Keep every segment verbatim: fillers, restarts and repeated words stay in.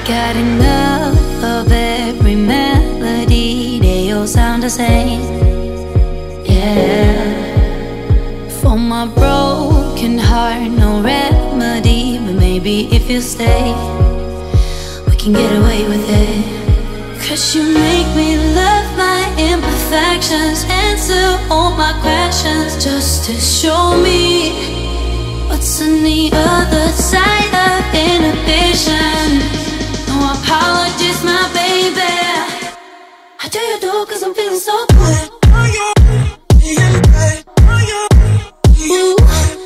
got enough of every melody, they all sound the same. Yeah. For my broken heart, no remedy, but maybe if you stay, we can get away with it. Cause you make me love my imperfections, answer all my questions, just to show me what's on the other side of inhibition. No apologies, my baby. How do you do? Cause I'm feeling so good. Ooh.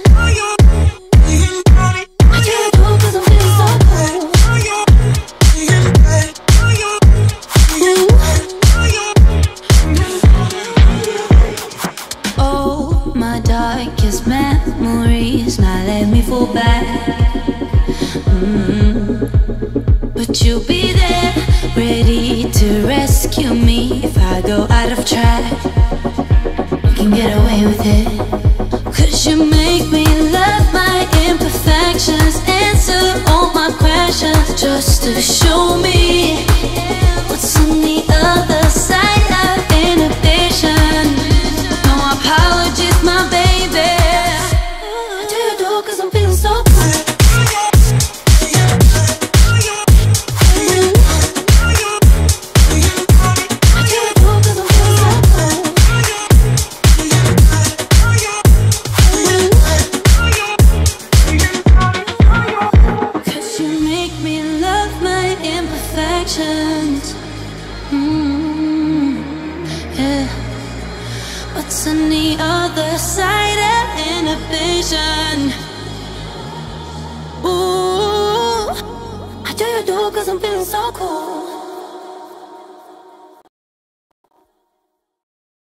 How do you do? Cause I'm feeling so good. Ooh. Oh, my darkest memories, now let me fall back. mm. But you'll be there, ready to rescue me if I go out of track. We can get away with it. Cause you make me love my imperfections, answer all my questions, just to show me what's on the other side of inhibition. No apologies, my baby. How do you do? Cause I'm feeling so good. Mm, yeah. What's on the other side of inhibition? Ooh, how do you do? Cause I'm feeling so cool.